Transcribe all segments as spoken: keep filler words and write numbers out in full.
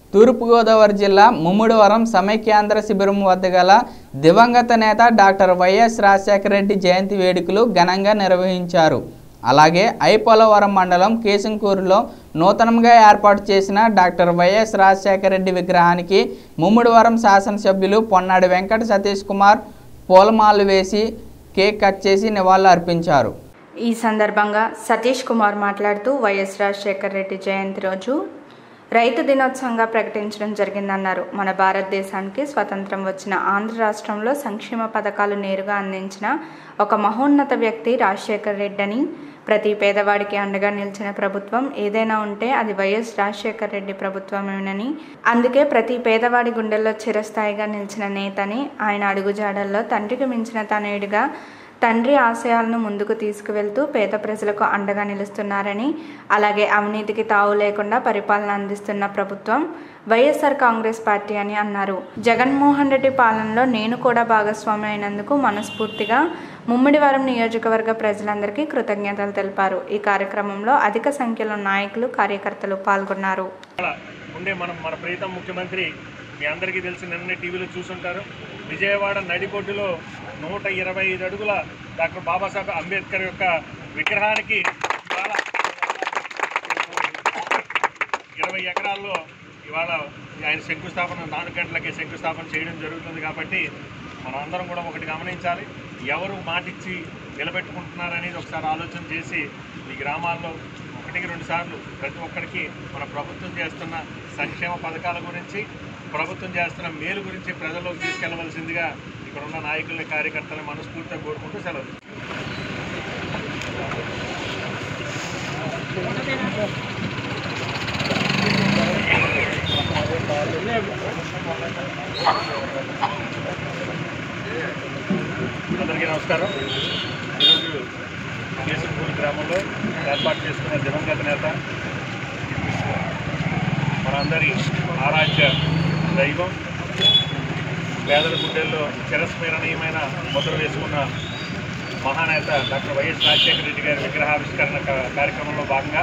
తూర్పుగోదావరి జిల్లా ముమ్మిడివరం సమైక్యాంధ్ర శిబిరం వద్ద గల దివంగత నేత డాక్టర్ వైఎస్ రాజశేఖర రెడ్డి జయంతి వేడుకలు ఘనంగా నిర్వహించారు. అలాగే ఐపోలవరం మండలం కేశంకూరులో నూతనంగా ఏర్పాటు చేసిన డాక్టర్ వైఎస్ రాజశేఖర రెడ్డి విగ్రహానికి ముమ్మిడివరం శాసనసభ్యులు పొన్నాడి వెంకట సతీష్ కుమార్ పూలమాలలు వేసి కేక్ కట్ చేసి నివాళులు అర్పించారు. ఈ సందర్భంగా సతీష్ కుమార్ మాట్లాడుతూ వైఎస్ రాజశేఖర రెడ్డి జయంతి రోజు రైతు దినోత్సవంగా ప్రకటించడం జరిగిందన్నారు. మన భారతదేశానికి స్వతంత్రం వచ్చిన ఆంధ్ర రాష్ట్రంలో సంక్షేమ పథకాలు నేరుగా అందించిన ఒక మహోన్నత వ్యక్తి రాజశేఖర రెడ్డి అని, ప్రతి పేదవాడికి అండగా నిలిచిన ప్రభుత్వం ఏదైనా ఉంటే అది వైఎస్ రాజశేఖర రెడ్డి ప్రభుత్వమేనని, అందుకే ప్రతి పేదవాడి గుండెల్లో చిరస్థాయిగా నిలిచిన నేతని, ఆయన అడుగుజాడల్లో తండ్రికి మించిన తనయుడిగా తండ్రి ఆశయాలను ముందుకు తీసుకువెళ్తూ పేద ప్రజలకు అండగా నిలుస్తున్నారని, అలాగే అవినీతికి తావు లేకుండా పరిపాలన అందిస్తున్న ప్రభుత్వం వైఎస్ఆర్ కాంగ్రెస్ పార్టీ అని అన్నారు. జగన్మోహన్ రెడ్డి పాలనలో నేను కూడా భాగస్వామి అయినందుకు మనస్ఫూర్తిగా ముమ్మిడివరం నియోజకవర్గ ప్రజలందరికీ కృతజ్ఞతలు తెలిపారు. ఈ కార్యక్రమంలో అధిక సంఖ్యలో నాయకులు, కార్యకర్తలు పాల్గొన్నారు. మన ప్రీతం ముఖ్యమంత్రి మీ అందరికీ తెలిసి నిన్న టీవీలో చూసుంటారు. విజయవాడ నడిబొడ్డులో నూట ఇరవై ఐదు అడుగుల డాక్టర్ బాబాసాహెబ్ అంబేద్కర్ యొక్క విగ్రహానికి ఇవాళ ఇరవై ఎకరాల్లో ఇవాళ ఆయన శంకుస్థాపన నాలుగు గంటలకే శంకుస్థాపన చేయడం జరుగుతుంది. కాబట్టి మనం అందరం కూడా ఒకటి గమనించాలి, ఎవరు మాటిచ్చి నిలబెట్టుకుంటున్నారనేది ఒకసారి ఆలోచన చేసి ఈ గ్రామాల్లో ఒకటికి రెండు సార్లు ప్రతి ఒక్కరికి మన ప్రభుత్వం చేస్తున్న సంక్షేమ పథకాల గురించి, ప్రభుత్వం చేస్తున్న మేలు గురించి ప్రజల్లోకి తీసుకెళ్లవలసిందిగా ఇక్కడ ఉన్న నాయకుల్ని, కార్యకర్తలను మనస్ఫూర్తిగా కోరుకుంటూ సెలవు. అందరికీ నమస్కారం. ఈరోజు కేశంపూర్ గ్రామంలో ఏర్పాటు చేసుకున్న దివంగత నేత, మనందరి ఆరాధ్య దైవం, పేదల గుండెల్లో చిరస్మరణీయమైన ముద్ర వేసుకున్న మహానేత డాక్టర్ వైఎస్ రాజశేఖర రెడ్డి గారి విగ్రహావిష్కరణ కార్యక్రమంలో భాగంగా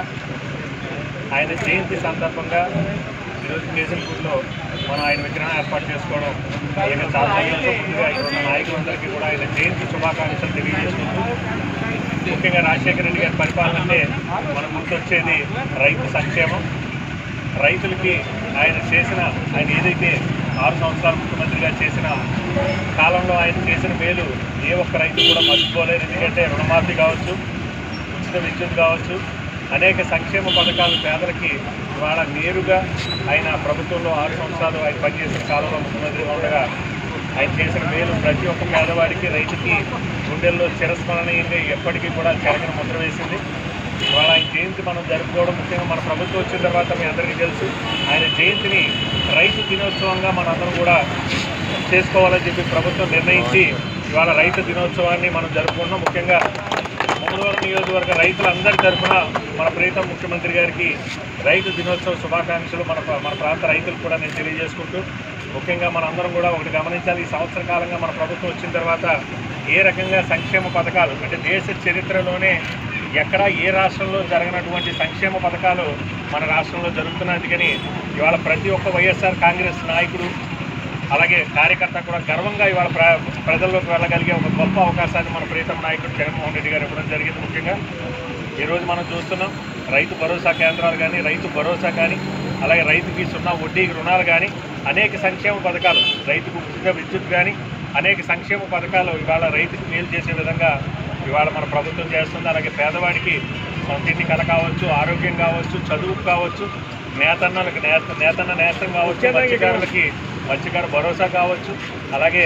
ఆయన జయంతి సందర్భంగా ఈరోజు కేశంపూర్లో మనం ఆయన విగ్రహం ఏర్పాటు చేసుకోవడం ఆయన చాలా ముందుగా ఇక్కడ ఉన్న నాయకులందరికీ కూడా ఆయన జయంతి శుభాకాంక్షలు తెలియజేసుకుంటూ, ముఖ్యంగా రాజశేఖర రెడ్డి గారి పరిపాలన అంటే మనం గుర్తొచ్చేది రైతు సంక్షేమం. రైతులకి ఆయన చేసిన ఆయన ఏదైతే ఆరు సంవత్సరాలు ముఖ్యమంత్రిగా చేసిన కాలంలో ఆయన చేసిన మేలు ఏ ఒక్క రైతు కూడా మర్చిపోలేదు. ఎందుకంటే రుణమాఫీ కావచ్చు, ఉచిత విద్యుత్ కావచ్చు, అనేక సంక్షేమ పథకాలు పేదలకి ఇవాళ నేరుగా ఆయన ప్రభుత్వంలో ఆరు సంవత్సరాలు ఆయన పనిచేసిన కాలంలో ముఖ్యమంత్రిగా ఉండగా ఆయన చేసిన మేలు ప్రతి ఒక్క పేదవాడికి, రైతుకి గుండెల్లో చిరస్మరణీయంగా ఎప్పటికీ కూడా చెరగని ముద్ర వేసింది. ఇవాళ ఆయన జయంతి మనం జరుపుకోవడం, ముఖ్యంగా మన ప్రభుత్వం వచ్చిన తర్వాత మీ అందరికీ తెలుసు, ఆయన జయంతిని రైతు దినోత్సవంగా మనందరం కూడా చేసుకోవాలని చెప్పి ప్రభుత్వం నిర్ణయించి ఇవాళ రైతు దినోత్సవాన్ని మనం జరుపుకుంటున్నాం. ముఖ్యంగా ముమ్మిడివరం నియోజకవర్గ రైతులందరి తరఫున మన ప్రీతం ముఖ్యమంత్రి గారికి రైతు దినోత్సవ శుభాకాంక్షలు మన మన ప్రాంత రైతులకు కూడా నేను తెలియజేసుకుంటూ, ముఖ్యంగా మనందరం కూడా ఒకటి గమనించాలి, ఈ సంవత్సర కాలంగా మన ప్రభుత్వం వచ్చిన తర్వాత ఏ రకంగా సంక్షేమ పథకాలు అంటే దేశ చరిత్రలోనే ఎక్కడా ఏ రాష్ట్రంలో జరగనటువంటి సంక్షేమ పథకాలు మన రాష్ట్రంలో జరుగుతున్నాయి. అందుకని ఇవాళ ప్రతి ఒక్క వైఎస్ఆర్ కాంగ్రెస్ నాయకుడు అలాగే కార్యకర్త కూడా గర్వంగా ఇవాళ ప్ర ప్రజల్లోకి వెళ్ళగలిగే ఒక గొప్ప అవకాశాన్ని మన ప్రీతం నాయకుడు జగన్మోహన్ రెడ్డి గారు ఇవ్వడం జరిగింది. ముఖ్యంగా ఈరోజు మనం చూస్తున్నాం రైతు భరోసా కేంద్రాలు కానీ, రైతు భరోసా కానీ, అలాగే రైతుకి సున్నా వడ్డీ రుణాలు కానీ, అనేక సంక్షేమ పథకాలు, రైతుకు ఉచిత విద్యుత్ కానీ, అనేక సంక్షేమ పథకాలు ఇవాళ రైతుకు మేలు చేసే విధంగా ఇవాళ మన ప్రభుత్వం చేస్తుంది. అలాగే పేదవాడికి సొంతింటి కళ కావచ్చు, ఆరోగ్యం కావచ్చు, చదువుకు కావచ్చు, నేతన్నలకు నేత నేతన్న నేస్తం కావచ్చు, మత్స్యకారులకి మత్స్యకార భరోసా కావచ్చు, అలాగే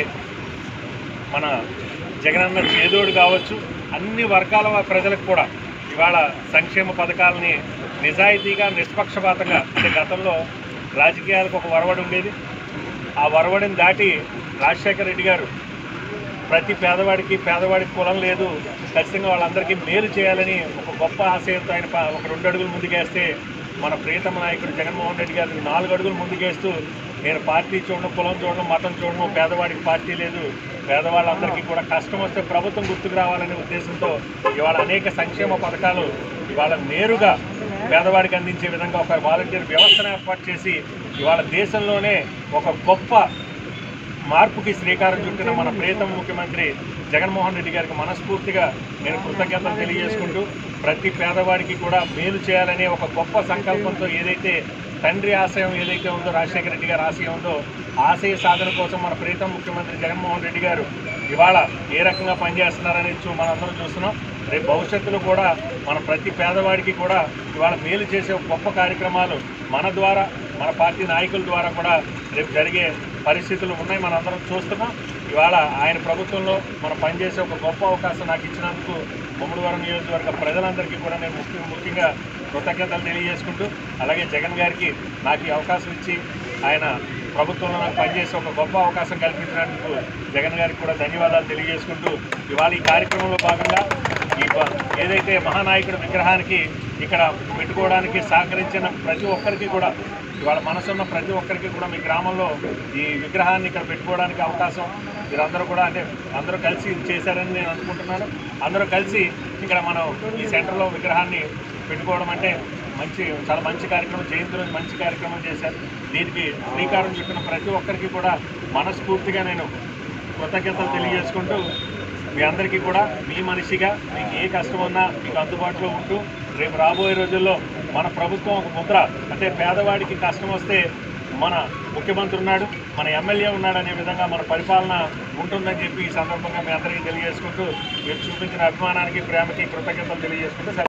మన జగనన్న చేదోడు కావచ్చు, అన్ని వర్గాల ప్రజలకు కూడా ఇవాళ సంక్షేమ పథకాలని నిజాయితీగా, నిష్పక్షపాతంగా, అంటే గతంలో రాజకీయాలకు ఒక వరవడి ఉండేది, ఆ వరవడిని దాటి రాజశేఖర రెడ్డి గారు ప్రతి పేదవాడికి పేదవాడి కులం లేదు, ఖచ్చితంగా వాళ్ళందరికీ మేలు చేయాలని ఒక గొప్ప ఆశయంతో ఆయన ఒక రెండు అడుగులు ముందుకేస్తే మన ప్రియతమ నాయకుడు జగన్మోహన్ రెడ్డి గారు నాలుగు అడుగులు ముందుకేస్తూ నేను పార్టీ చూడడం, కులం చూడడం, మతం చూడడం, పేదవాడికి పార్టీ లేదు, పేదవాళ్ళందరికీ కూడా కష్టం వస్తే ప్రభుత్వం గుర్తుకు రావాలనే ఉద్దేశంతో ఇవాళ అనేక సంక్షేమ పథకాలు ఇవాళ నేరుగా పేదవాడికి అందించే విధంగా ఒక వాలంటీర్ వ్యవస్థను ఏర్పాటు చేసి ఇవాళ దేశంలోనే ఒక గొప్ప మార్పుకి శ్రీకారం చుట్టిన మన ప్రియతమ ముఖ్యమంత్రి జగన్మోహన్ రెడ్డి గారికి మనస్ఫూర్తిగా నేను కృతజ్ఞతలు తెలియజేసుకుంటూ ప్రతి పేదవాడికి కూడా మేలు చేయాలనే ఒక గొప్ప సంకల్పంతో ఏదైతే తండ్రి ఆశయం ఏదైతే ఉందో రాజశేఖర రెడ్డి గారి ఆశయం ఉందో ఆశయ సాధన కోసం మన ప్రియతమ ముఖ్యమంత్రి జగన్మోహన్ రెడ్డి గారు ఇవాళ ఏ రకంగా పనిచేస్తున్నారని చూ మనందరం చూస్తున్నాం. రేపు భవిష్యత్తులో కూడా మన ప్రతి పేదవాడికి కూడా ఇవాళ మేలు చేసే గొప్ప కార్యక్రమాలు మన ద్వారా మన పార్టీ నాయకుల ద్వారా కూడా రేపు జరిగే పరిస్థితులు ఉన్నాయి, మనందరం చూస్తున్నాం. ఇవాళ ఆయన ప్రభుత్వంలో మనం పనిచేసే ఒక గొప్ప అవకాశం నాకు ఇచ్చినందుకు ముమ్మడివరం నియోజకవర్గ ప్రజలందరికీ కూడా నేను ముఖ్య ముఖ్యంగా కృతజ్ఞతలు తెలియజేసుకుంటూ, అలాగే జగన్ గారికి నాకు ఈ అవకాశం ఇచ్చి ఆయన ప్రభుత్వంలో నాకు పనిచేసే ఒక గొప్ప అవకాశం కల్పించినందుకు జగన్ గారికి కూడా ధన్యవాదాలు తెలియజేసుకుంటూ, ఇవాళ ఈ కార్యక్రమంలో భాగంగా ఈ ఏదైతే మహానాయకుడి విగ్రహానికి ఇక్కడ పెట్టుకోవడానికి సహకరించిన ప్రతి ఒక్కరికి కూడా ఇవాళ మనసున్న ప్రతి ఒక్కరికి కూడా మీ గ్రామంలో ఈ విగ్రహాన్ని ఇక్కడ పెట్టుకోవడానికి అవకాశం మీరందరూ కూడా అంటే అందరూ కలిసి చేశారని నేను అనుకుంటున్నాను. అందరూ కలిసి ఇక్కడ మనం ఈ సెంటర్లో విగ్రహాన్ని పెట్టుకోవడం అంటే మంచి చాలా మంచి కార్యక్రమం, జయంతి రోజు మంచి కార్యక్రమం చేశారు. దీనికి శ్రీకారం చుట్టిన ప్రతి ఒక్కరికి కూడా మనస్ఫూర్తిగా నేను కృతజ్ఞతలు తెలియజేసుకుంటూ మీ అందరికీ కూడా మీ మనిషిగా మీకు ఏ కష్టం ఉన్నా మీకు అందుబాటులో ఉంటూ రేపు రాబోయే రోజుల్లో మన ప్రభుత్వం ఒక ముద్ర అంటే పేదవాడికి కష్టం వస్తే మన ముఖ్యమంత్రి ఉన్నాడు, మన ఎమ్మెల్యే ఉన్నాడు అనే విధంగా మన పరిపాలన ఉంటుందని చెప్పి ఈ సందర్భంగా మీ అందరికీ తెలియజేసుకుంటూ మీరు చూపించిన అభిమానానికి ప్రేమకి కృతజ్ఞతలు తెలియజేసుకుంటూ